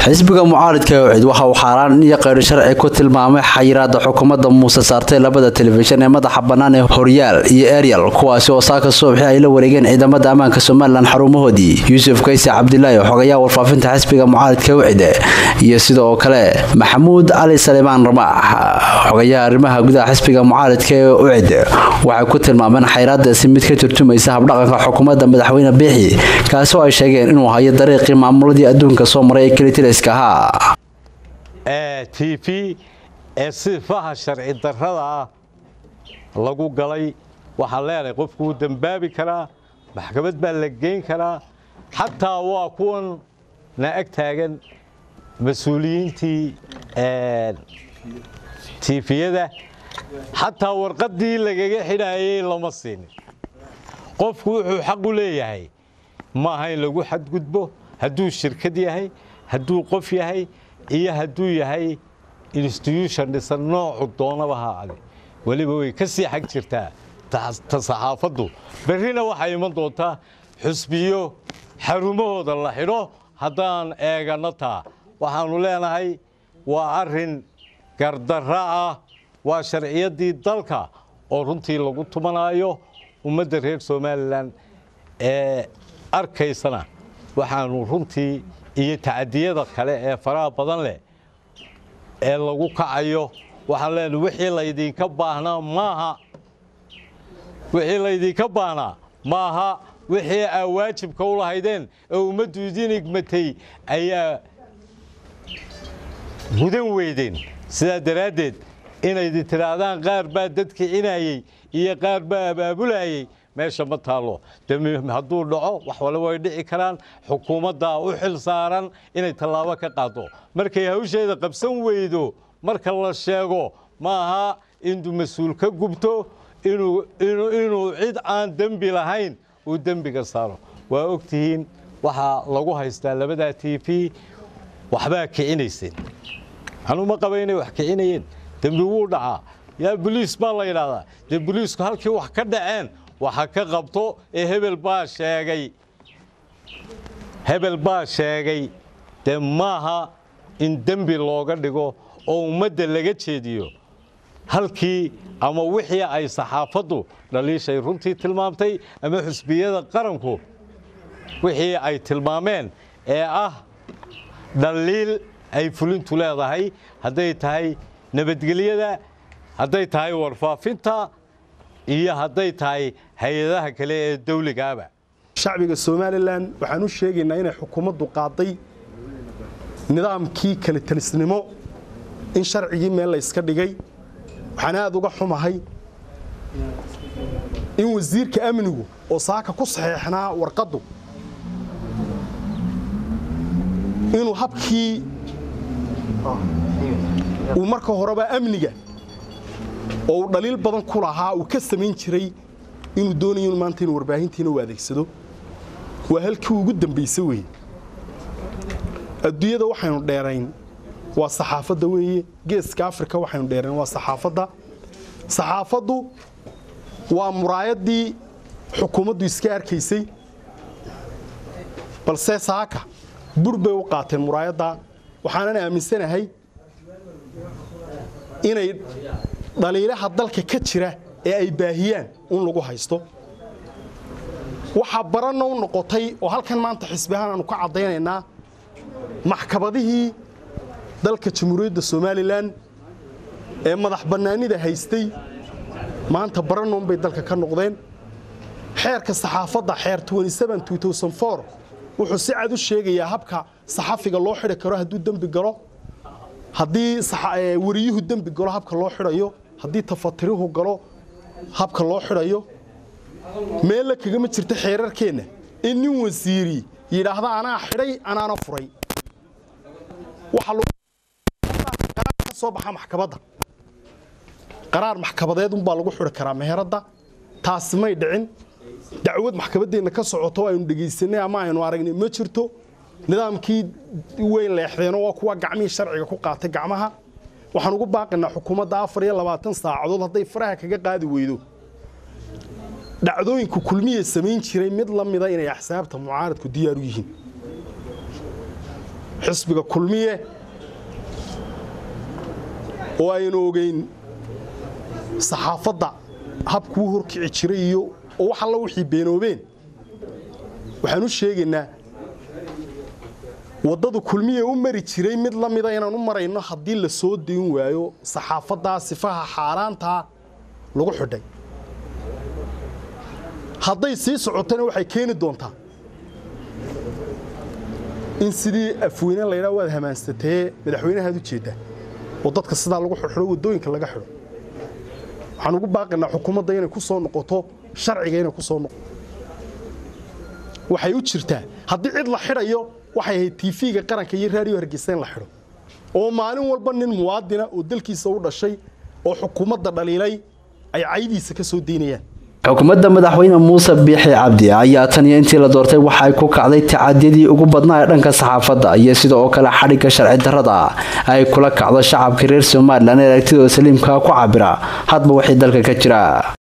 xisbiga mucaaradka ee waxa uu xaraan iyo qeyr sharci ku tilmaamay xayiraada xukuumadda Muuse saartay labada telefishan ee madaxa banaan ee Horyaal iyo Ariel kuwaas oo saaka subaxii ay la wareegeen ciidamada ammaanka Soomaaliland xarumahoodii Yuusuf Kayse Cabdullaahi xogayaa warfaafinta xisbiga mucaaradka iyo sidoo kale Maxamuud Ali Saleemaan Ramaax xogayaa arrimaha gudaha xisbiga mucaaradka waxay ku tilmaameen xayiraadaasi mid ka turjumaysa habdhaqanka xukuumadda madaxweyne Biixi kaasoo ay sheegeen inuu hayo dariiqii maamuladii adduunka soo maray كريتيلسكا تي في صفها شرعي درada lagu galay waxa leeyahay qofku dambabi kara maxkamad baa la geyn kara hatta waa kuwan na ag taagan mas'uuliyiintii TV-yada hatta warqadii lagaga xidhaayay lama siin qofku wuxuu xaq u leeyahay ma ahayn lagu xadgudbo hadduu shirkad yahay hadduu qof yahay iyo hadduu yahay institution dhisan nooc doonaba ha ali waliba way ka sii xaq jirtaa saxaafadu barina waxa iman doontaa xusbiyo xarumahooda la xidho haddaan eegano taa waxaanu leenahay waa arrin gardarra ah waa sharciyadii dalka oo runtii lagu tumanayo ummadda reer Soomaaliland ee arkaysana waxaanu runtii iyo taadiyada kale ee faraha badan leh ee lagu kacayo waxaan leenahay wixii la idinka baahnaa maaha wixii ay waajibka u lahaydeen ee ummaddu idin igmatay ayaa gudan weydeen sida daraadeed inay tiraadaan qaar baa dadkii inayay iyo qaar baa abaabulayay meesha ma taalo hadduu dhaco wax wala way dhici karaan xukuumadda u xil saaran inay tallaabo ka qaado markay hawsheeda qabsan weydo marka la sheego maaha inuu mas'uul ka gubto inuu cid aan dambi lahayn uu dambiga saaro waa ogtihiin waxa lagu haystaa labada TV waxba kicinayseen anu ma qabaynay wax kicinayeen dambi wuu dhacaa yaa police baa la yiraahdaa de police halkii wax ka dhaceen waxa ka qabto ee hebel baa sheegay de maaha in dambi looga dhigo oo ummadda laga jeediyo halkii ama wixii ay saxaafadu dhaliishay runtii tilmaamtay ama xusbiyada qaranku wixii ay tilmaameen ee ah dhaliil ay fulintu leedahay haday tahay nabadgelyada haday tahay warfaafinta iyo haday tahay hay'adaha kale ee dawligaaba shacbiga Soomaaliland waxaan u sheegaynaa inay xukuumaddu qaaday nidaamkii kala talisnimo in sharcigii meel la iska dhigay waxaan aad uga xumahay in wasiirka amnigu oo saaka ku saxeexnaa warqadu inuu habkii uu marka horeba amniga oo dhaliil badan ku lahaa uu ka sameyn jiray inuu doonayo maanta inuu warbaahintiina u adeegsado waa halkii ugu dambeysay weey adduunyada waxaanu dheerayn waa saxaafadda weeye geeska Afrika waxaanu dheerayn waa saxaafaddu waa muraayadii xukuumaddu iska arkaysay balse saaka burbay u qaateen muraayadda waxaan aaminsanahay inay dhaliilaha dalka ka jira ee ay baahiyaan in lagu haysto waxa barano u noqotay oo halkan maanta xisbihan aanu ka cadeynaynaa maxkamadihii dalka Jamhuuriyadda Soomaaliland ee madax banaanida haystay maanta barano bay dalka ka noqdeen xeerka saxaafadda xeer 27/2004 wuxuu si cad u sheegayaa habka saxafiga loo xiri karo hadduu dambi galo haddii wariyuhu dambi galo habka loo xirayo haddii tafatiruhu galo habka loo xirayo meel la kaga ma jirto xeerarkeena in nin wasiiri yiraahdo anaa xiray anaana furay waxa lagu soo baxa maxkamadda qaraar maxkamadeed baa lagu xiri karaa meherada taas may dhicin dacwad maxkamadeena ka socoto aynu dhageysanay ama aynu aragnay ma jirto nidaamkii weyn leexdeen oo kuwa gacmii sharciga ku qaatay gacmaha waxaan ugu baaqinaa xukuumadda 24 saacadood haday faraha kaga qaadi weydo dhacdooyinku kulmiye sameyn jiray mid la mid ah inay axsaabta mucaaradku diyaar u yihiin xisbiga kulmiye oo aynu ogeyn saxaafadda habkuu horkici jiray iyo wax alla wixii beenoobeen waxaan u sheegaynaa wadada kulmiye u mari jiray mid la mid ah inaan u marayno haddii la soo deyn waayo saxaafadda sifaha xaaraanta lagu xidhay hadday sii socotana waxay keeni doontaa in sidii afweyne la yiraahdo waad hamaansatay madaxweynaha u jeeda oo dadka sida lagu xidho wadooyinka laga xidho waxaan ugu baaqaynaa xukuumadda inay ku soo noqoto sharciga inay ku soo noqoto waxay u jirtaa haddii cid la xidhayo waxay ahayd TV-ga qaranka iyo raadiyo Hargeysa in la xidho oo maalin walba nin muwaadina oo dalkiisa u dhashay oo xukuumadda dhaliilay ay caydiisa ka soo deynayaan xukuumadda madaxweyne Muuse Biixi Cabdi ayaa tan iyo intii la doortay waxa ay ku kacday tacadiyadii ugu badnaa ee dhanka saxaafadda iyo sidoo kale xadhiga sharci darrada ay kula kacdo shacabka reer Soomaaliland ee aragtidooda saliimka ku cabira hadba wixii dalka ka jira